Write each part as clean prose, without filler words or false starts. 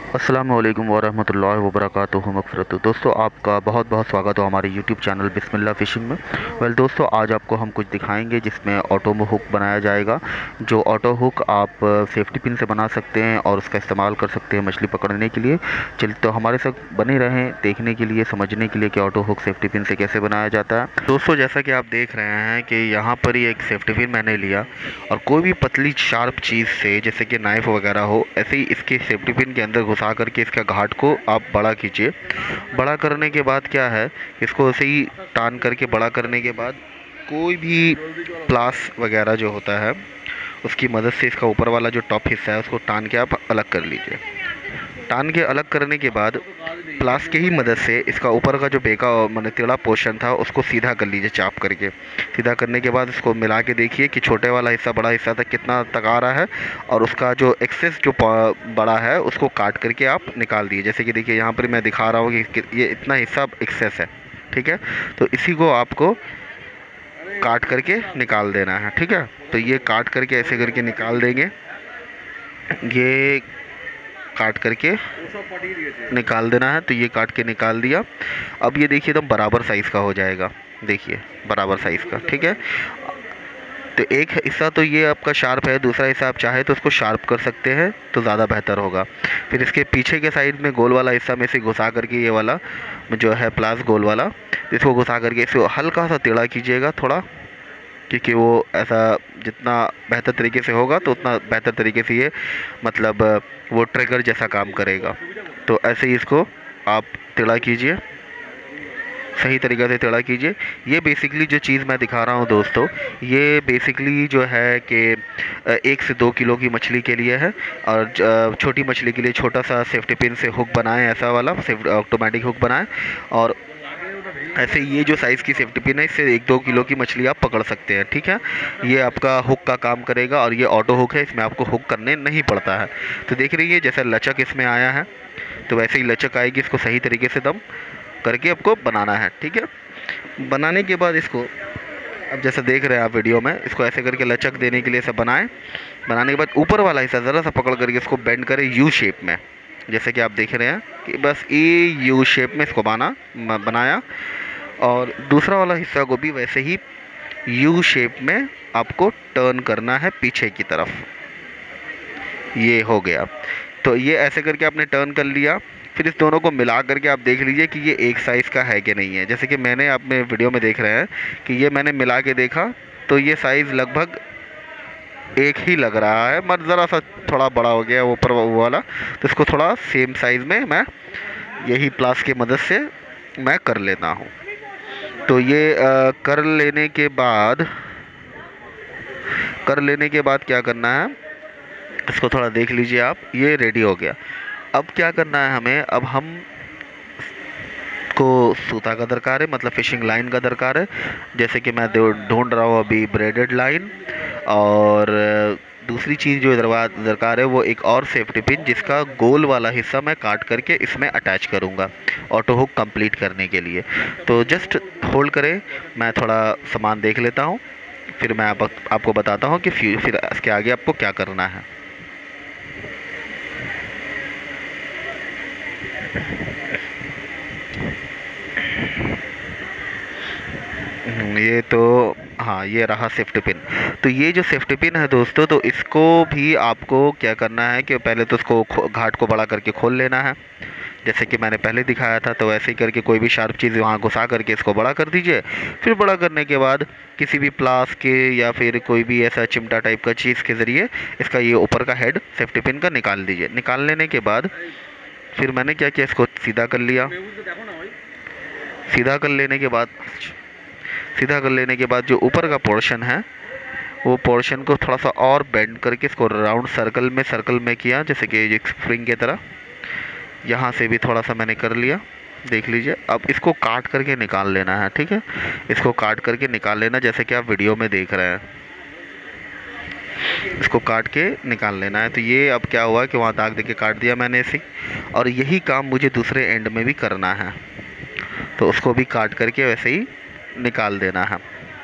अस्सलाम वालेकुम वरहमतुल्लाहि वबरकातुहू मग़फ़िरत। दोस्तों, आपका बहुत बहुत स्वागत हो हमारे यूट्यूब चैनल बिस्मिल्लाह फ़िशिंग में। दोस्तों, आज आपको हम कुछ दिखाएंगे जिसमें ऑटो में हुक बनाया जाएगा। जो ऑटो हुक आप सेफ्टी पिन से बना सकते हैं और उसका इस्तेमाल कर सकते हैं मछली पकड़ने के लिए। चलिए, तो हमारे साथ बने रहें देखने के लिए, समझने के लिए कि ऑटो हुक सेफ्टी पिन से कैसे बनाया जाता है। दोस्तों, जैसा कि आप देख रहे हैं कि यहाँ पर ही एक सेफ्टी पिन मैंने लिया और कोई भी पतली शार्प चीज़ से, जैसे कि नाइफ़ वगैरह हो, ऐसे ही इसके सेफ्टी पिन के अंदर घुसा करके इसका घाट को आप बड़ा कीजिए। बड़ा करने के बाद क्या है, इसको ऐसे ही टान करके बड़ा करने के बाद कोई भी प्लास वगैरह जो होता है उसकी मदद से इसका ऊपर वाला जो टॉप हिस्सा है उसको टान के आप अलग कर लीजिए। टान के अलग करने के बाद प्लास की ही मदद से इसका ऊपर का जो बेका माने टेढ़ा पोर्शन था उसको सीधा कर लीजिए चाप करके। सीधा करने के बाद इसको मिला के देखिए कि छोटे वाला हिस्सा बड़ा हिस्सा तक कितना तक आ रहा है, और उसका जो एक्सेस जो बड़ा है उसको काट करके आप निकाल दिए। जैसे कि देखिए यहाँ पर मैं दिखा रहा हूँ कि ये इतना हिस्सा एक्सेस है, ठीक है। तो इसी को आपको काट करके निकाल देना है, ठीक है। तो ये काट करके ऐसे करके निकाल देंगे। ये काट करके निकाल देना है। तो ये काट के निकाल दिया। अब ये देखिए एकदम बराबर साइज़ का हो जाएगा। देखिए बराबर साइज़ का, ठीक है। तो एक हिस्सा तो ये आपका शार्प है, दूसरा हिस्सा आप चाहे तो उसको शार्प कर सकते हैं तो ज़्यादा बेहतर होगा। फिर इसके पीछे के साइड में गोल वाला हिस्सा में से घुसा करके ये वाला जो है प्लास गोल वाला, इसको घुसा करके इसको हल्का सा टेढ़ा कीजिएगा थोड़ा, क्योंकि वो ऐसा जितना बेहतर तरीके से होगा तो उतना बेहतर तरीके से ये मतलब वो ट्रिगर जैसा काम करेगा। तो ऐसे ही इसको आप टेढ़ा कीजिए, सही तरीके से टेढ़ा कीजिए। ये बेसिकली जो चीज़ मैं दिखा रहा हूँ दोस्तों, ये बेसिकली जो है कि 1 से 2 किलो की मछली के लिए है। और छोटी मछली के लिए छोटा सा सेफ्टी पिन से हुक बनाएं, ऐसा वाला ऑटोमेटिक हुक बनाएं। और ऐसे ये जो साइज़ की सेफ्टी पिन है, इससे 1-2 किलो की मछली आप पकड़ सकते हैं, ठीक है। ये आपका हुक का काम करेगा और ये ऑटो हुक है, इसमें आपको हुक करने नहीं पड़ता है। तो देख रही है जैसा लचक इसमें आया है, तो वैसे ही लचक आएगी। इसको सही तरीके से दम करके आपको बनाना है, ठीक है। बनाने के बाद इसको अब जैसे देख रहे हैं आप वीडियो में, इसको ऐसे करके लचक देने के लिए ऐसा बनाएं। बनाने के बाद ऊपर वाला हिस्सा ज़रा सा पकड़ करके इसको बेंड करें यू शेप में, जैसे कि आप देख रहे हैं कि बस ये यू शेप में इसको बनाया। और दूसरा वाला हिस्सा को भी वैसे ही यू शेप में आपको टर्न करना है पीछे की तरफ। ये हो गया। तो ये ऐसे करके आपने टर्न कर लिया। फिर इस दोनों को मिला करके आप देख लीजिए कि ये एक साइज़ का है कि नहीं है। जैसे कि मैंने आपने वीडियो में देख रहे हैं कि ये मैंने मिला के देखा, तो ये साइज़ लगभग एक ही लग रहा है, मगर ज़रा सा थोड़ा बड़ा हो गया ऊपर वो वाला। तो इसको थोड़ा सेम साइज़ में मैं यही प्लास की मदद से मैं कर लेता हूँ। तो ये कर लेने के बाद क्या करना है, इसको थोड़ा देख लीजिए आप, ये रेडी हो गया। अब क्या करना है हमें, अब हम को सूता का दरकार है, मतलब फिशिंग लाइन का दरकार है। जैसे कि मैं ढूंढ रहा हूँ अभी ब्रेडेड लाइन। और दूसरी चीज़ जो दरकार है वो एक और सेफ्टी पिन, जिसका गोल वाला हिस्सा मैं काट करके इसमें अटैच करूँगा ऑटो हुक कंप्लीट करने के लिए। तो जस्ट होल्ड करें, मैं थोड़ा सामान देख लेता हूँ, फिर मैं आपको बताता हूँ कि फिर इसके आगे आपको क्या करना है। ये तो हाँ, ये रहा सेफ्टी पिन। तो ये जो सेफ्टी पिन है दोस्तों, तो इसको भी आपको क्या करना है कि पहले तो उसको घाट को बड़ा करके खोल लेना है, जैसे कि मैंने पहले दिखाया था। तो ऐसे ही करके कोई भी शार्प चीज़ वहाँ घुसा करके इसको बड़ा कर दीजिए। फिर बड़ा करने के बाद किसी भी प्लास के या फिर कोई भी ऐसा चिमटा टाइप का चीज़ के ज़रिए इसका ये ऊपर का हेड सेफ्टी पिन का निकाल दीजिए। निकाल लेने के बाद फिर मैंने क्या किया, इसको सीधा कर लिया। सीधा कर लेने के बाद सीधा कर लेने के बाद जो ऊपर का पोर्शन है, वो पोर्शन को थोड़ा सा और बेंड करके इसको राउंड सर्कल में किया, जैसे कि एक स्प्रिंग की तरह। यहाँ से भी थोड़ा सा मैंने कर लिया, देख लीजिए। अब इसको काट करके निकाल लेना है, ठीक है। इसको काट करके निकाल लेना, जैसे कि आप वीडियो में देख रहे हैं। इसको काट के निकाल लेना है। तो ये अब क्या हुआ कि वहाँ दाग देके काट दिया मैंने इसे, और यही काम मुझे दूसरे एंड में भी करना है। तो उसको भी काट करके वैसे ही निकाल देना है।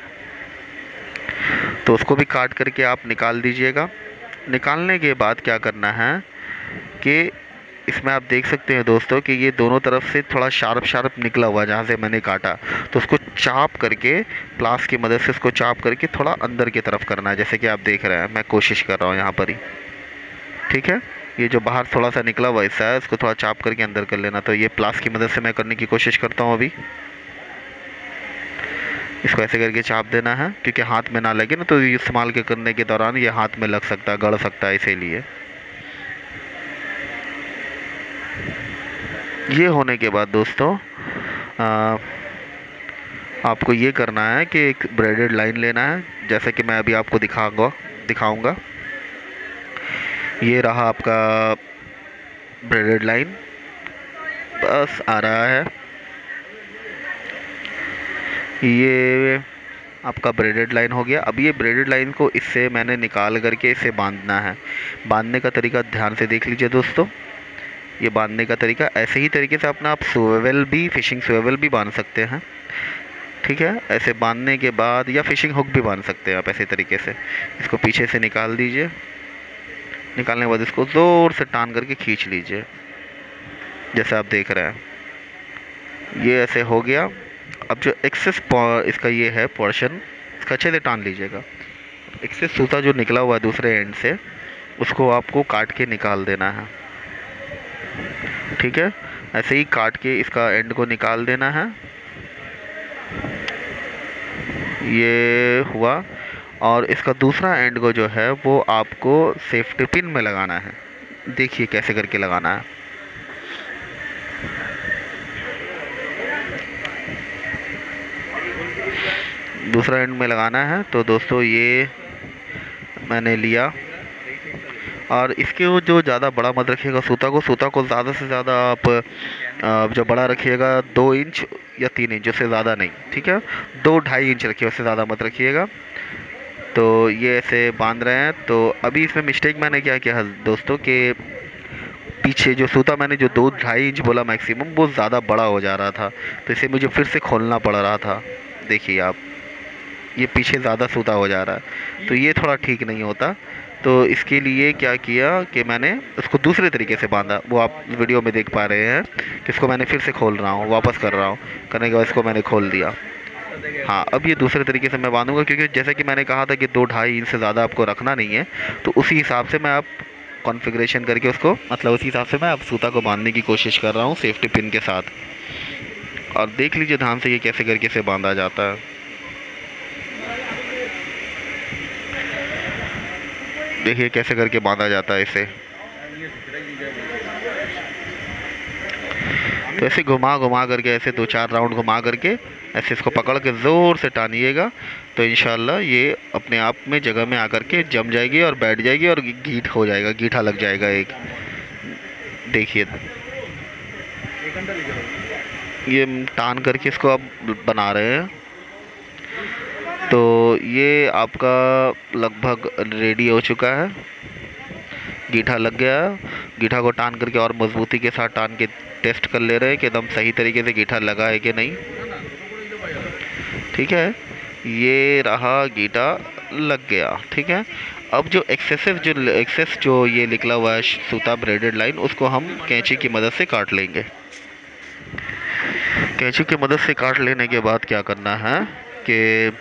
तो उसको भी काट करके आप निकाल दीजिएगा। निकालने के बाद क्या करना है कि इसमें आप देख सकते हैं दोस्तों कि ये दोनों तरफ से थोड़ा शार्प शार्प निकला हुआ है जहाँ से मैंने काटा। तो उसको चाप करके, प्लास की मदद से उसको चाप करके थोड़ा अंदर की तरफ करना है, जैसे कि आप देख रहे हैं मैं कोशिश कर रहा हूँ यहाँ पर ही। ठीक है, ये जो बाहर थोड़ा सा निकला हुआ हिस्सा है उसको थोड़ा चाप करके अंदर कर लेना। तो ये प्लास की मदद से मैं करने की कोशिश करता हूँ अभी। इसको ऐसे करके चाप देना है, क्योंकि हाथ में ना लगे ना, तो ये इस्तेमाल के करने के दौरान ये हाथ में लग सकता है, गड़ सकता है, इसीलिए। ये होने के बाद दोस्तों आ, आपको ये करना है कि एक ब्रेडेड लाइन लेना है, जैसे कि मैं अभी आपको दिखाऊंगा। ये रहा आपका ब्रेडेड लाइन, बस आ रहा है ये आपका ब्रेडेड लाइन हो गया। अब ये ब्रेडेड लाइन को इससे मैंने निकाल करके इसे बांधना है। बांधने का तरीका ध्यान से देख लीजिए दोस्तों। ये बांधने का तरीका ऐसे ही तरीके से अपना आप स्वेवल भी, फिशिंग स्वेवल भी बांध सकते हैं। ठीक है, ऐसे बांधने के बाद, या फिशिंग हुक भी बांध सकते हैं आप ऐसे तरीके से। इसको पीछे से निकाल दीजिए। निकालने के बाद इसको ज़ोर से टान करके खींच लीजिए, जैसे आप देख रहे हैं। ये ऐसे हो गया। अब जो एक्सेस इसका ये है पोर्शन, इसका अच्छे से टान लीजिएगा। एक्सेस सूता जो निकला हुआ है दूसरे एंड से, उसको आपको काट के निकाल देना है। ठीक है, ऐसे ही काट के इसका एंड को निकाल देना है। ये हुआ। और इसका दूसरा एंड को जो है वो आपको सेफ्टी पिन में लगाना है। देखिए कैसे करके लगाना है। दूसरा एंड में लगाना है। तो दोस्तों ये मैंने लिया, और इसके वो जो ज़्यादा बड़ा मत रखिएगा सूता को ज़्यादा से ज़्यादा आप जो बड़ा रखिएगा 2 इंच या 3 इंच, उससे ज़्यादा नहीं। ठीक है, 2-2.5 इंच रखिए, उससे ज़्यादा मत रखिएगा। तो ये ऐसे बांध रहे हैं। तो अभी इसमें मिस्टेक मैंने क्या किया दोस्तों, कि पीछे जो सूता मैंने जो 2-2.5 इंच बोला मैक्सिमम, वो ज़्यादा बड़ा हो जा रहा था, तो इसे मुझे फिर से खोलना पड़ रहा था। देखिए आप, ये पीछे ज़्यादा सूता हो जा रहा है, तो ये थोड़ा ठीक नहीं होता। तो इसके लिए क्या किया कि मैंने उसको दूसरे तरीके से बांधा, वो आप वीडियो में देख पा रहे हैं कि इसको मैंने फिर से खोल रहा हूँ, वापस कर रहा हूँ। करने के बाद इसको मैंने खोल दिया। हाँ, अब ये दूसरे तरीके से मैं बांधूंगा, क्योंकि जैसे कि मैंने कहा था कि 2-2.5 इंच से ज़्यादा आपको रखना नहीं है। तो उसी हिसाब से मैं आप कॉन्फ़िगरेशन करके उसको, मतलब उसी हिसाब से मैं अब सूता को बांधने की कोशिश कर रहा हूँ सेफ्टी पिन के साथ। और देख लीजिए ध्यान से ये कैसे करके से बांधा जाता है। देखिए कैसे करके बांधा जाता है इसे। तो ऐसे घुमा घुमा करके, ऐसे 2-4 राउंड घुमा करके, ऐसे इसको पकड़ के ज़ोर से टानिएगा। तो इंशाल्लाह ये अपने आप में जगह में आकर के जम जाएगी और बैठ जाएगी, और गीठ हो जाएगा, गीठा लग जाएगा एक। देखिए ये टान करके इसको अब बना रहे हैं। तो ये आपका लगभग रेडी हो चुका है। गीठा लग गया। गीठा को टान करके और मजबूती के साथ टान के टेस्ट कर ले रहे हैं कि एकदम सही तरीके से गीठा लगा है कि नहीं। ठीक है, ये रहा, गीठा लग गया। ठीक है, अब जो एक्सेस जो ये निकला हुआ है सूता ब्रेडेड लाइन, उसको हम कैंची की मदद से काट लेंगे। कैंची की मदद से काट लेने के बाद क्या करना है कि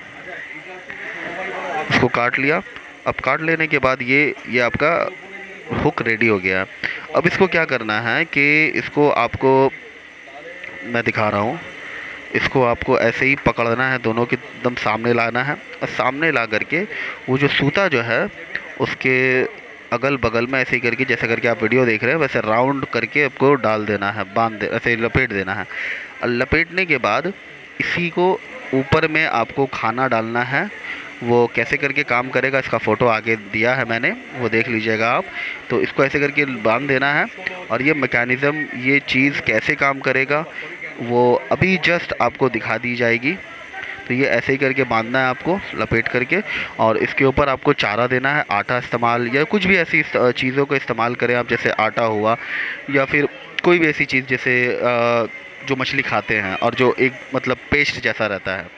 इसको काट लिया। अब काट लेने के बाद ये आपका हुक रेडी हो गया। अब इसको क्या करना है कि इसको आपको मैं दिखा रहा हूँ। इसको आपको ऐसे ही पकड़ना है, दोनों के एकदम सामने लाना है, और सामने ला करके वो जो सूता जो है उसके अगल बगल में ऐसे ही करके, जैसे करके आप वीडियो देख रहे हैं वैसे राउंड करके आपको डाल देना है, ऐसे लपेट देना है। और लपेटने के बाद इसी को ऊपर में आपको खाना डालना है। वो कैसे करके काम करेगा इसका फ़ोटो आगे दिया है मैंने, वो देख लीजिएगा आप। तो इसको ऐसे करके बांध देना है। और ये मैकेनिज़्म, ये चीज़ कैसे काम करेगा वो अभी जस्ट आपको दिखा दी जाएगी। तो ये ऐसे ही करके बांधना है आपको लपेट करके, और इसके ऊपर आपको चारा देना है, आटा इस्तेमाल या कुछ भी ऐसी चीज़ों का इस्तेमाल करें आप, जैसे आटा हुआ, या फिर कोई भी ऐसी चीज़ जैसे जो मछली खाते हैं और जो एक मतलब पेस्ट जैसा रहता है,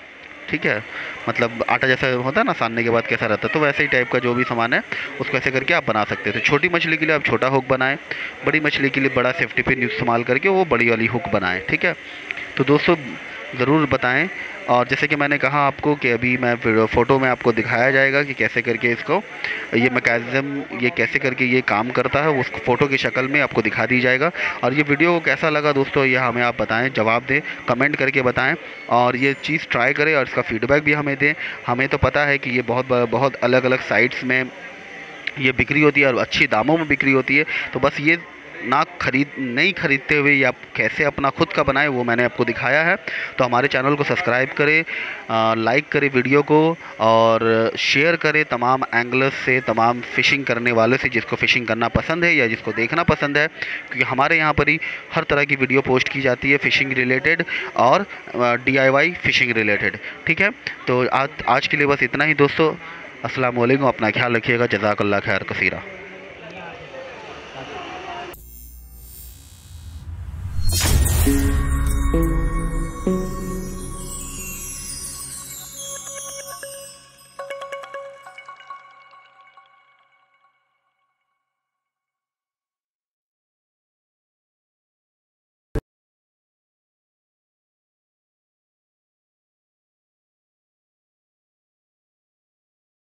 ठीक है, मतलब आटा जैसा होता है ना सानने के बाद कैसा रहता है, तो वैसे ही टाइप का जो भी सामान है उसको ऐसे करके आप बना सकते हैं। तो छोटी मछली के लिए आप छोटा हुक बनाएं, बड़ी मछली के लिए बड़ा सेफ्टी पिन इस्तेमाल करके वो बड़ी वाली हुक बनाएं। ठीक है, तो दोस्तों ज़रूर बताएं। और जैसे कि मैंने कहा आपको कि अभी मैं फ़ोटो में आपको दिखाया जाएगा कि कैसे करके इसको, ये मैकेनिज़्म ये कैसे करके ये काम करता है, उस फ़ोटो की शक्ल में आपको दिखा दी जाएगा। और ये वीडियो को कैसा लगा दोस्तों, ये हमें आप बताएं, जवाब दें, कमेंट करके बताएं। और ये चीज़ ट्राई करें और इसका फ़ीडबैक भी हमें दें। हमें तो पता है कि ये बहुत अलग अलग साइट्स में ये बिक्री होती है और अच्छी दामों में बिक्री होती है। तो बस ये ना खरीद नहीं खरीदते हुए ये आप कैसे अपना खुद का बनाएं वो मैंने आपको दिखाया है। तो हमारे चैनल को सब्सक्राइब करें, लाइक करें वीडियो को, और शेयर करें तमाम एंगलर्स से, तमाम फ़िशिंग करने वालों से, जिसको फ़िशिंग करना पसंद है या जिसको देखना पसंद है, क्योंकि हमारे यहाँ पर ही हर तरह की वीडियो पोस्ट की जाती है फ़िशिंग रिलेटेड और DIY फ़िशिंग रिलेटेड। ठीक है, तो आज के लिए बस इतना ही दोस्तों। अस्सलाम वालेकुम, अपना ख्याल रखिएगा, जज़ाकल्लाह खैर कसीरा।